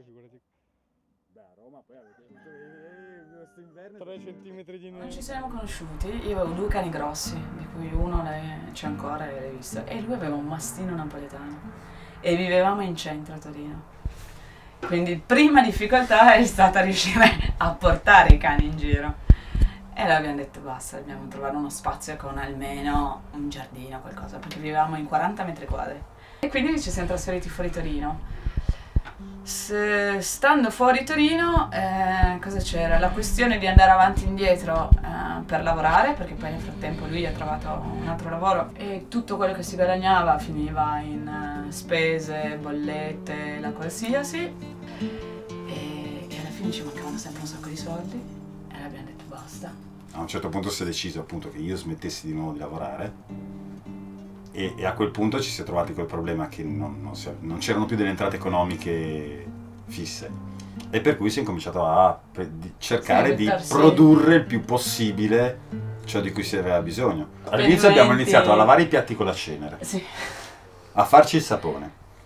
figurati. Beh, a Roma poi avete questo inverno 3 centimetri di neve. Non ci siamo conosciuti, io avevo 2 cani grossi, di cui uno c'è ancora e l'hai visto, e lui aveva un mastino napoletano e vivevamo in centro a Torino. Quindi prima difficoltà è stata riuscire a portare i cani in giro. E allora abbiamo detto basta, dobbiamo trovare uno spazio con almeno un giardino, qualcosa, perché vivevamo in 40 metri quadri. E quindi ci siamo trasferiti fuori Torino. Stando fuori Torino, cosa c'era? La questione di andare avanti e indietro per lavorare, perché poi nel frattempo lui ha trovato un altro lavoro e tutto quello che si guadagnava finiva in spese, bollette, la qualsiasi, e alla fine ci mancavano sempre un sacco di soldi e abbiamo detto basta. A un certo punto si è deciso appunto che io smettessi di nuovo di lavorare e a quel punto ci si è trovati col problema che non c'erano più delle entrate economiche fisse e per cui si è incominciato a cercare di produrre il più possibile ciò di cui si aveva bisogno. All'inizio abbiamo iniziato a lavare i piatti con la cenere, sì, a farci il sapone,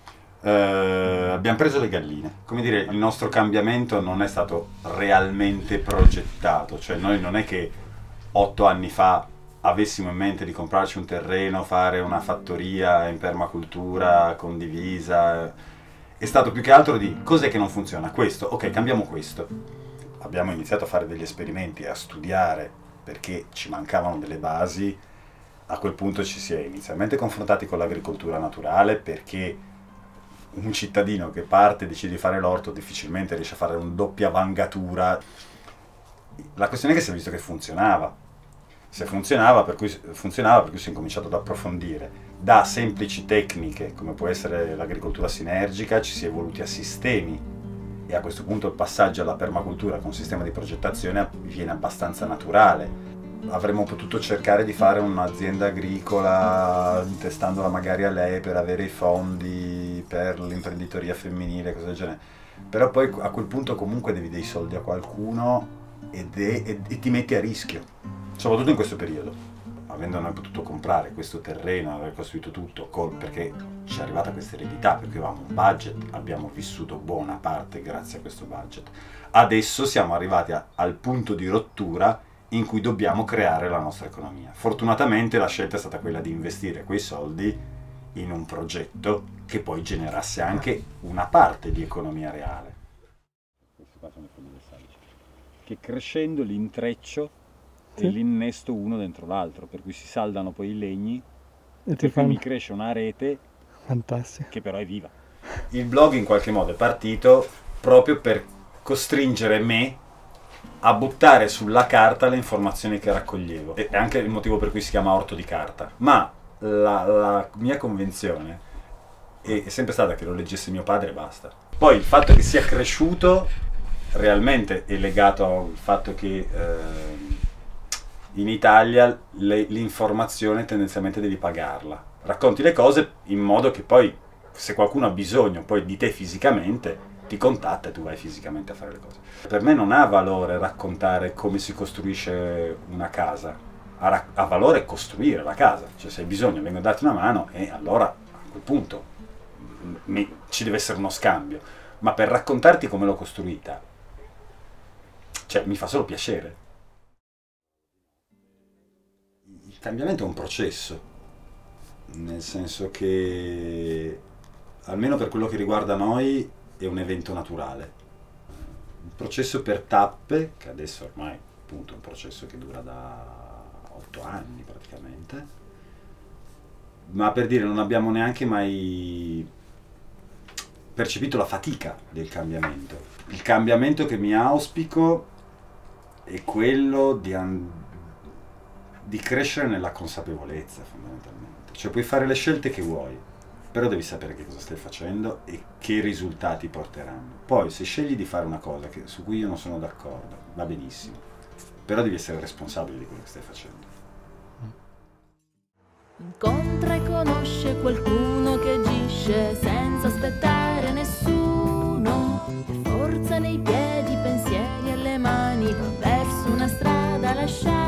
abbiamo preso le galline. Come dire, il nostro cambiamento non è stato realmente progettato, cioè noi non è che 8 anni fa avessimo in mente di comprarci un terreno, fare una fattoria in permacultura condivisa. È stato più che altro di cos'è che non funziona, questo, ok, cambiamo questo. Abbiamo iniziato a fare degli esperimenti, a studiare, perché ci mancavano delle basi. A quel punto ci si è inizialmente confrontati con l'agricoltura naturale, perché un cittadino che parte e decide di fare l'orto difficilmente riesce a fare una doppia vangatura. La questione è che si è visto che funzionava. Se funzionava, per cui si è incominciato ad approfondire. Da semplici tecniche, come può essere l'agricoltura sinergica, ci si è evoluti a sistemi e a questo punto il passaggio alla permacultura con un sistema di progettazione viene abbastanza naturale. Avremmo potuto cercare di fare un'azienda agricola testandola magari a lei per avere i fondi per l'imprenditoria femminile, cose del genere. Però poi a quel punto comunque devi dei soldi a qualcuno e ti metti a rischio. Soprattutto in questo periodo, avendo noi potuto comprare questo terreno, aver costruito tutto, perché ci è arrivata questa eredità, perché avevamo un budget, abbiamo vissuto buona parte grazie a questo budget. Adesso siamo arrivati al punto di rottura in cui dobbiamo creare la nostra economia. Fortunatamente la scelta è stata quella di investire quei soldi in un progetto che poi generasse anche una parte di economia reale. Questi qua sono i fogli del salice, che crescendo l'intreccio e l'innesto uno dentro l'altro, per cui si saldano poi i legni e quindi cresce una rete fantastica, che però è viva. Il blog in qualche modo è partito proprio per costringere me a buttare sulla carta le informazioni che raccoglievo. È anche il motivo per cui si chiama Orto di Carta. Ma la mia convenzione è sempre stata che lo leggesse mio padre e basta. Poi il fatto che sia cresciuto realmente è legato al fatto che in Italia l'informazione tendenzialmente devi pagarla. Racconti le cose in modo che poi, se qualcuno ha bisogno poi di te fisicamente, ti contatta e tu vai fisicamente a fare le cose. Per me non ha valore raccontare come si costruisce una casa, ha valore costruire la casa. Cioè se hai bisogno vengo a darti una mano e allora a quel punto ci deve essere uno scambio. Ma per raccontarti come l'ho costruita, cioè mi fa solo piacere. Il cambiamento è un processo, nel senso che, almeno per quello che riguarda noi, è un evento naturale. Un processo per tappe, che adesso ormai appunto è un processo che dura da 8 anni praticamente, ma per dire non abbiamo neanche mai percepito la fatica del cambiamento. Il cambiamento che mi auspico è quello di crescere nella consapevolezza, fondamentalmente. Cioè puoi fare le scelte che vuoi, però devi sapere che cosa stai facendo e che risultati porteranno. Poi se scegli di fare una cosa su cui io non sono d'accordo, va benissimo, però devi essere responsabile di quello che stai facendo. Incontra e conosce qualcuno che agisce senza aspettare nessuno, e forza nei piedi, pensieri e le mani, verso una strada lasciata.